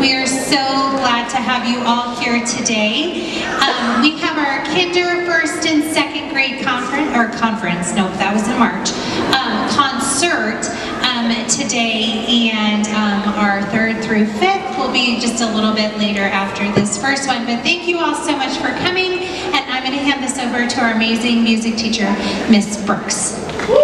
We are so glad to have you all here today. We have our kinder, first, and second grade conference, no, that was in March, concert today, and our third through fifth will be just a little bit later after this first one. But thank you all so much for coming, and I'm going to hand this over to our amazing music teacher, Miss Brooks.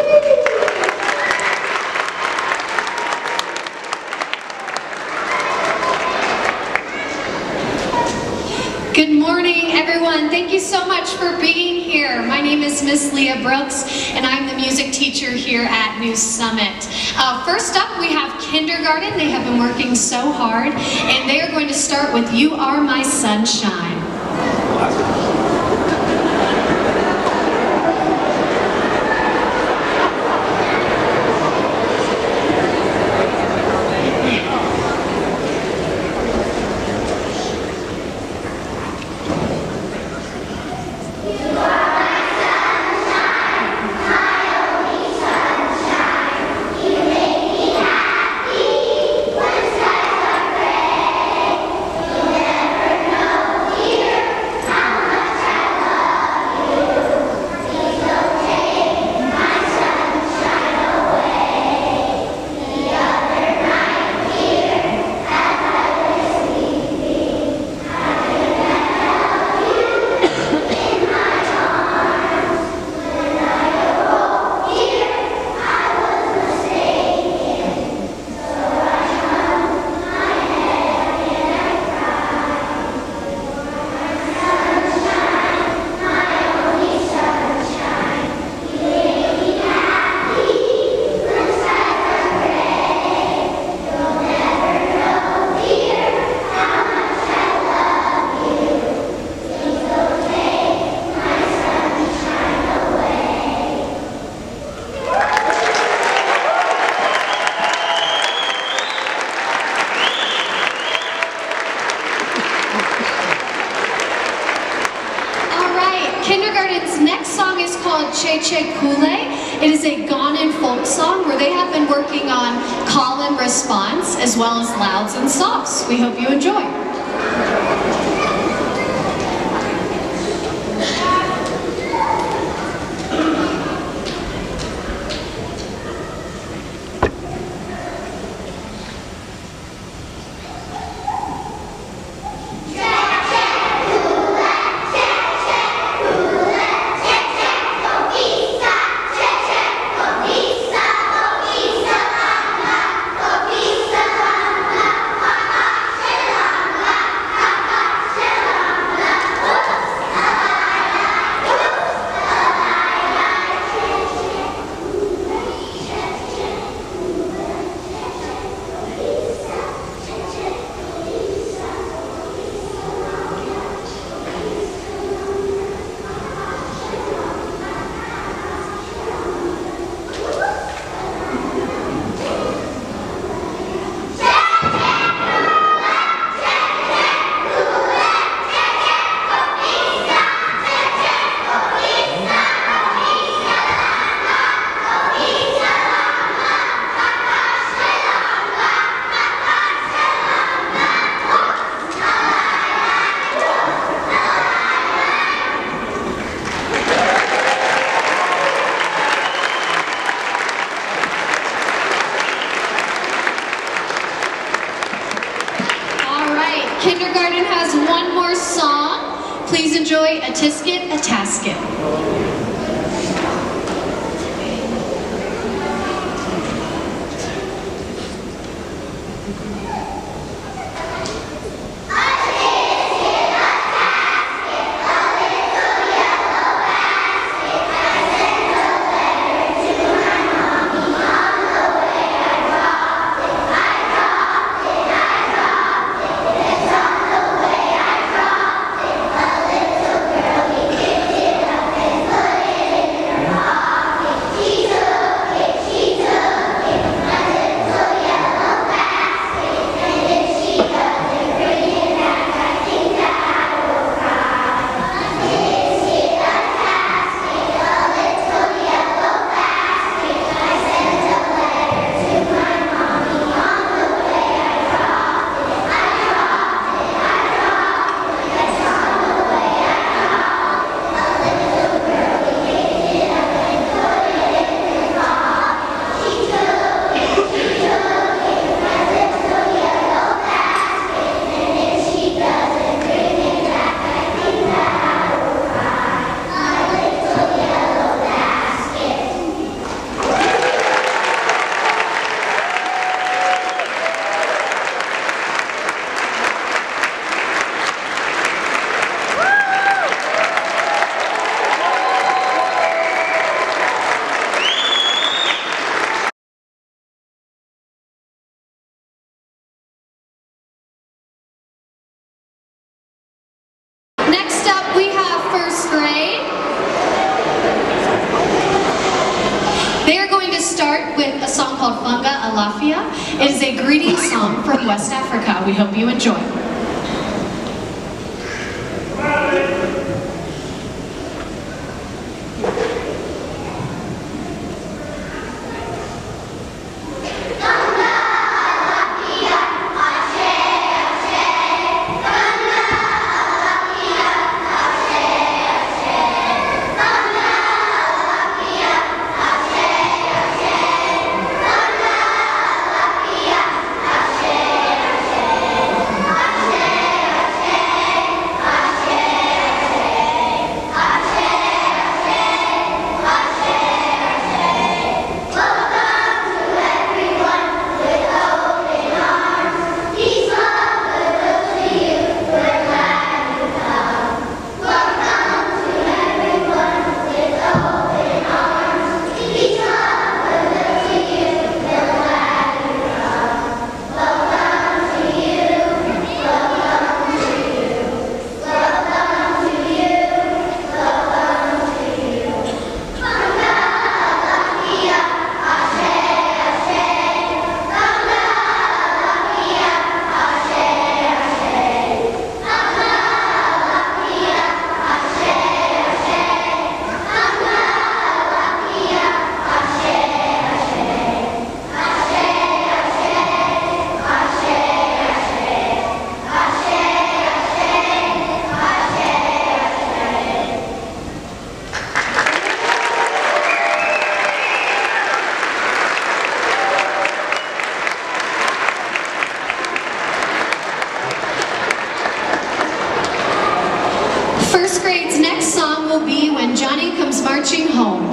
Good morning, everyone. Thank you so much for being here. My name is Miss Leah Brooks, and I'm the music teacher here at New Summit. First up, we have kindergarten. They have been working so hard, and they are going to start with You Are My Sunshine. Kindergarten's next song is called Che Che Kule. It is a Ghanaian folk song where they have been working on call and response as well as louds and softs. We hope you enjoy. Kindergarten has one more song. Please enjoy A Tisket, A Tasket. Thank you. called Funga Alafia. It is a greeting song from West Africa. We hope you enjoy. First grade's next song will be When Johnny Comes Marching Home.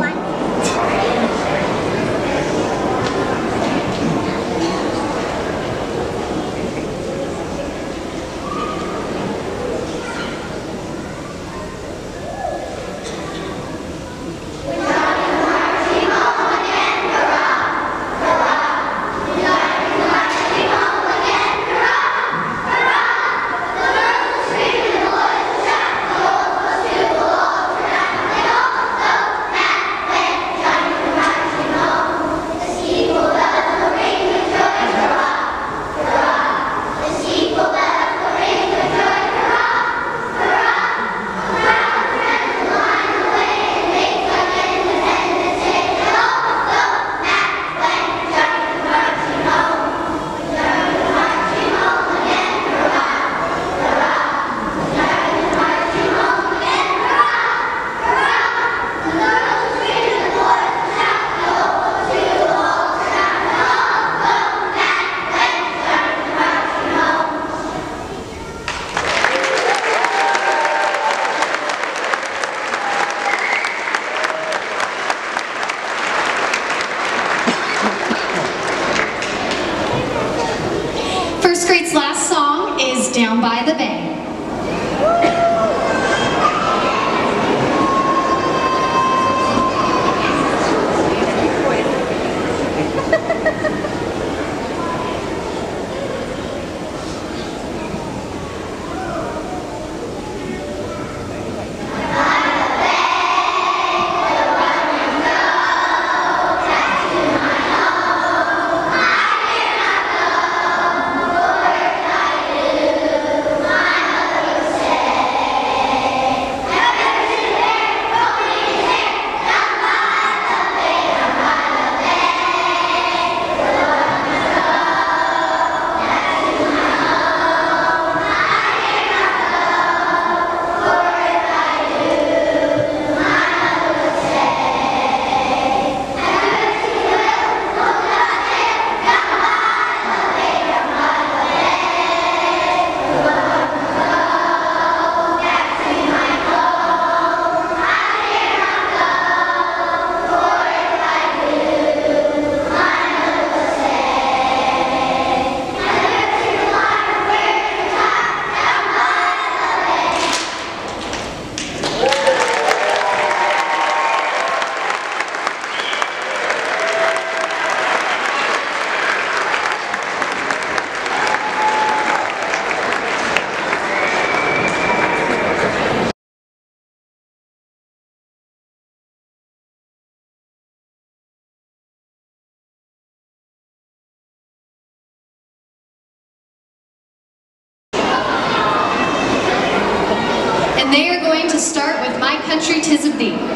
First grade's last song is Down by the Bay. My they are going to start with My Country 'Tis of Thee.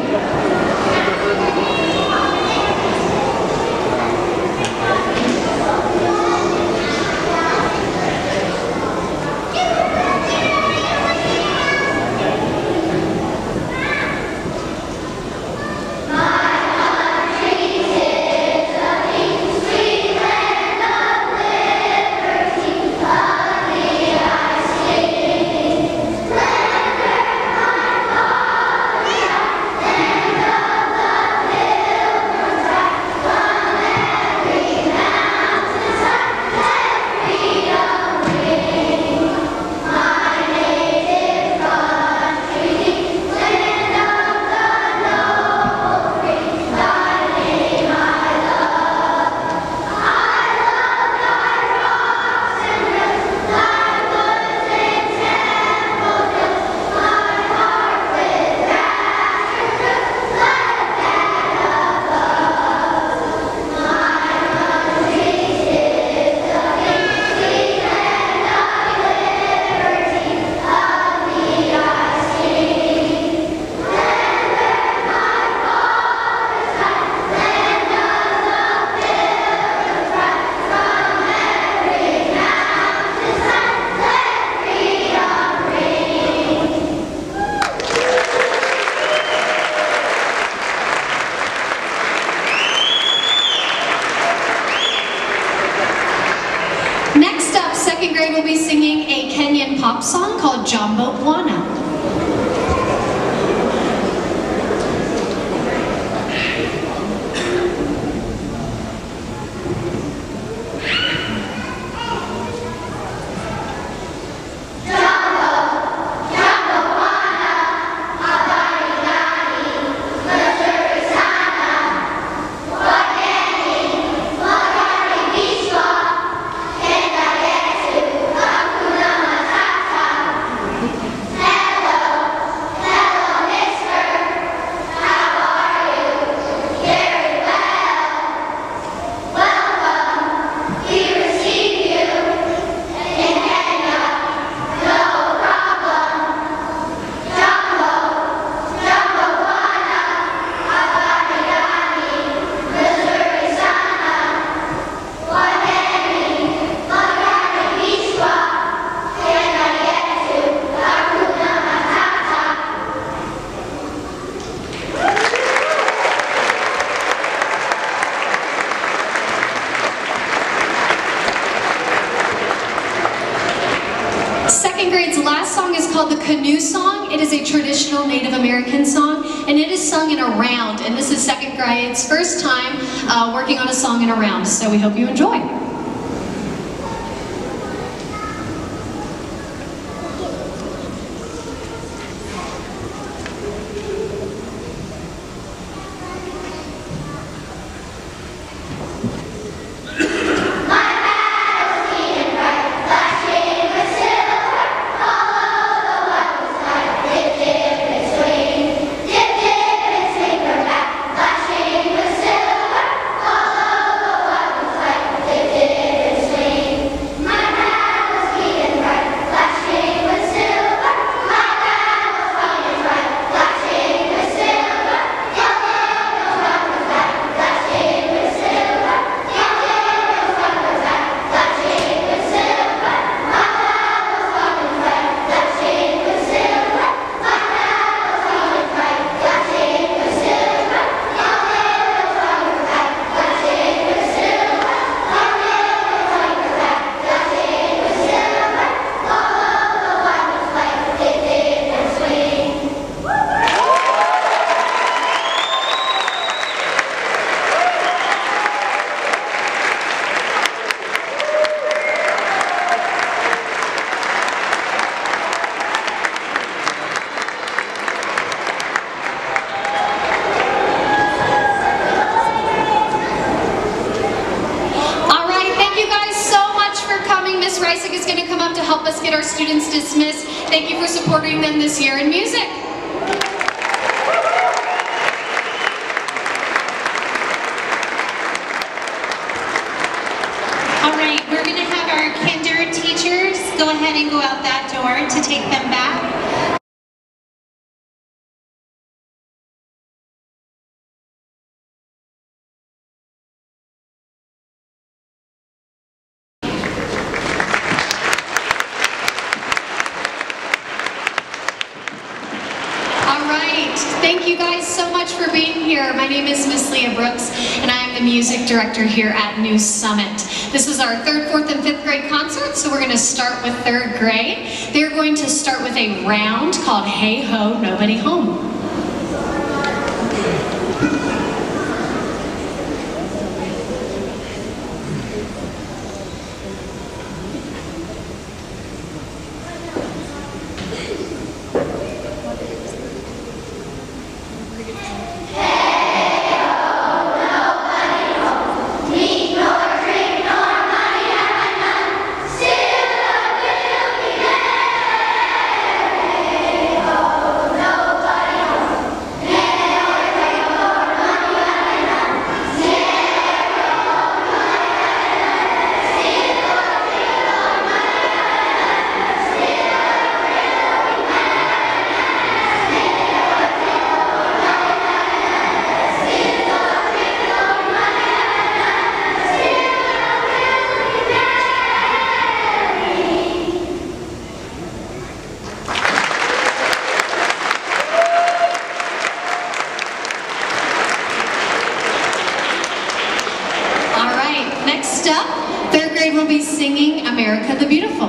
Next up, second grade will be singing a Kenyan pop song called Jambo Bwana. Second grade's last song is called the Canoe Song. It is a traditional Native American song, and it is sung in a round. And this is second grade's first time working on a song in a round, so we hope you enjoy. Reisig is going to come up to help us get our students dismissed. Thank you for supporting them this year in music. All right, we're going to have our kinder teachers go ahead and go out that door to take them back. right. Thank you guys so much for being here. My name is Miss Leah Brooks, and I am the music director here at New Summit. This is our 3rd, 4th, and 5th grade concert, so we're going to start with 3rd grade. They're going to start with a round called Hey Ho, Nobody Home. Next up, 3rd grade will be singing America the Beautiful.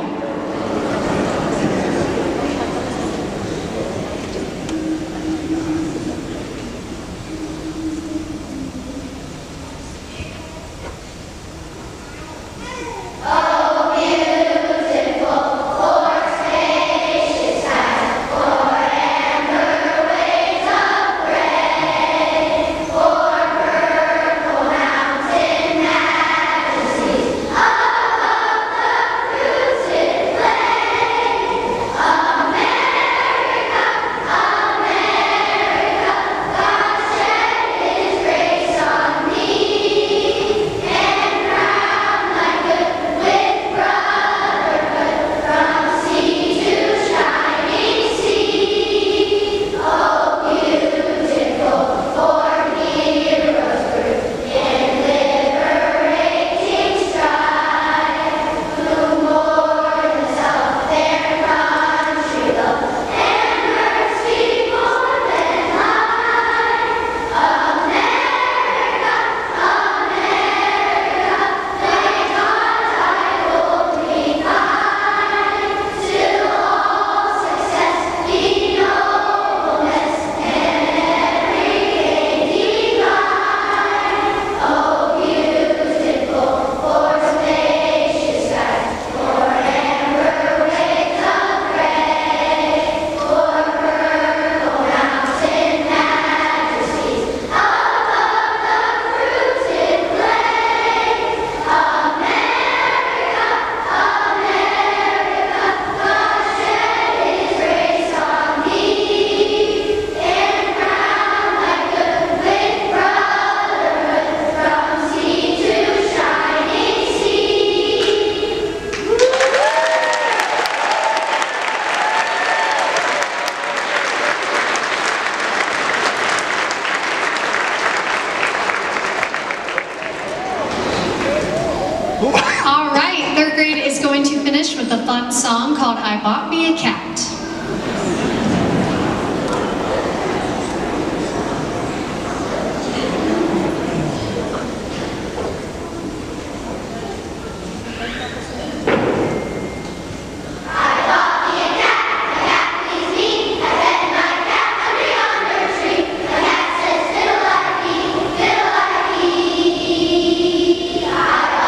All right, 3rd grade is going to finish with a fun song called I Bought Me a Cat.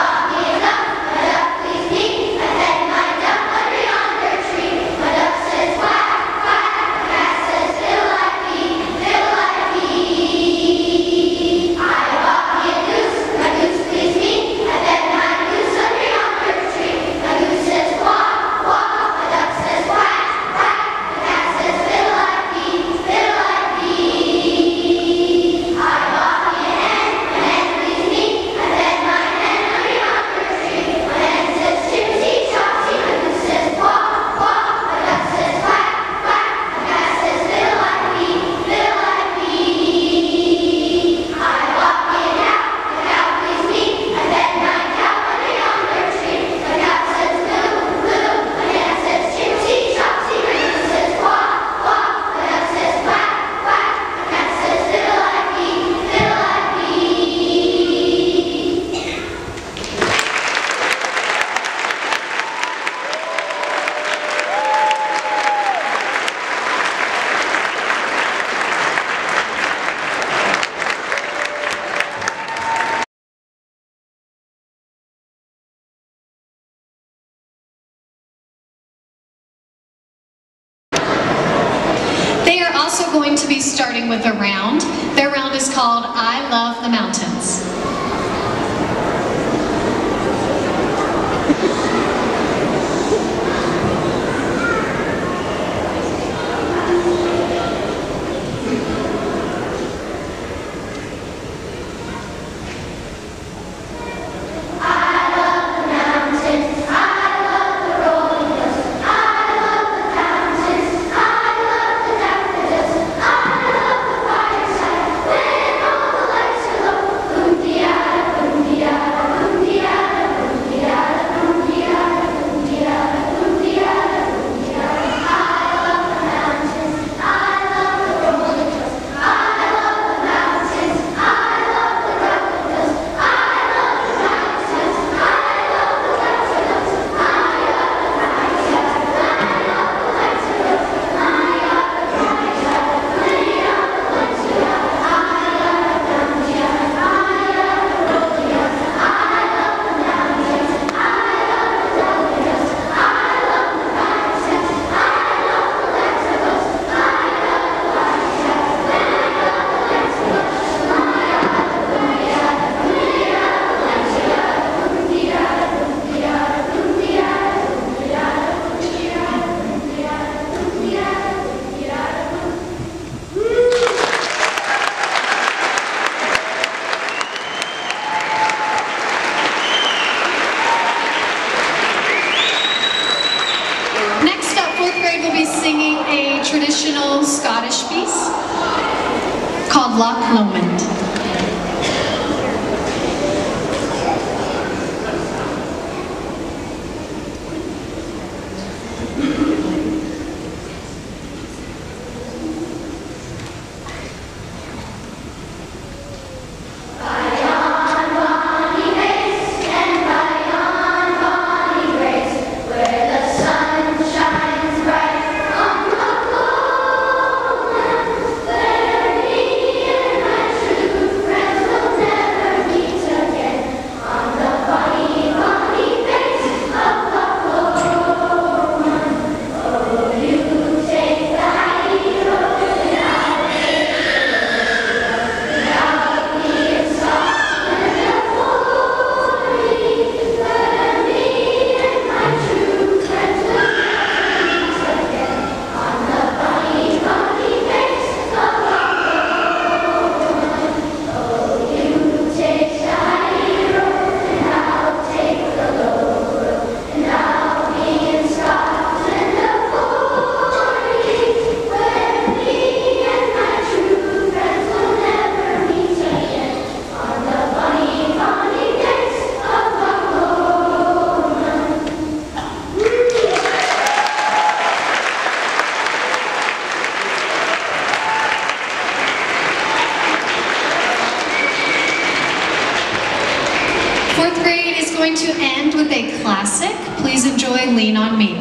My duck says going to be starting with a round. Their round is called I Love the Mountains. Traditional Scottish piece called Loch Lomond. Going to end with a classic. Please enjoy Lean on Me.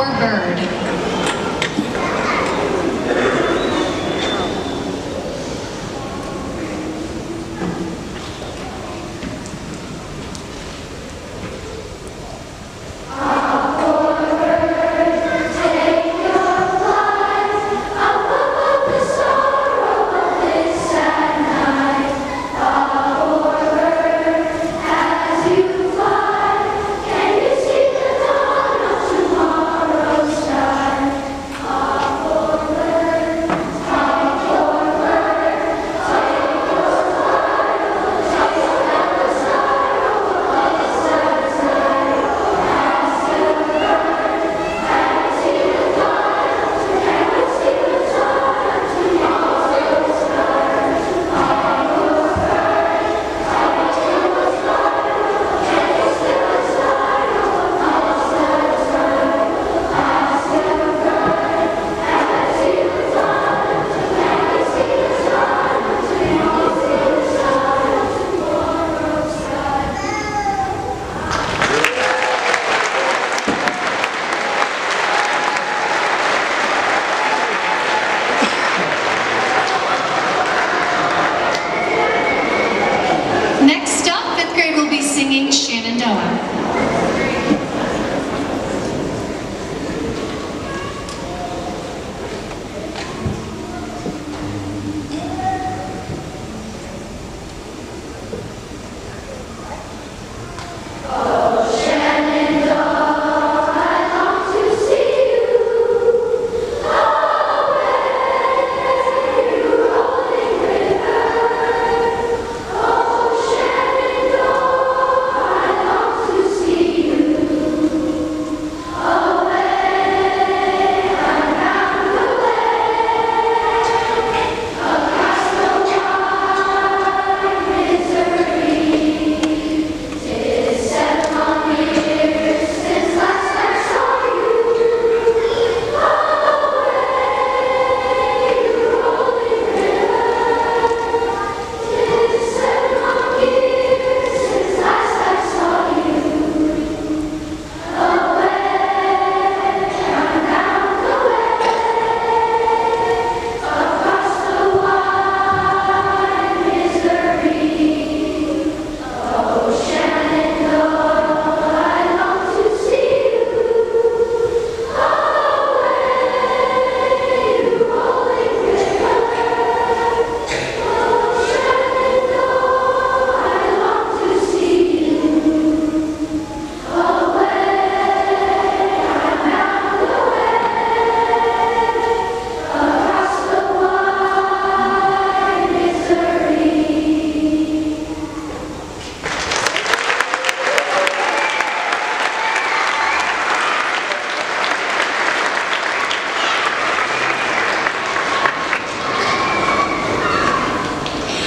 Poor Bird.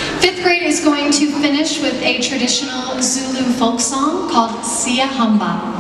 With a traditional Zulu folk song called Sia Hamba.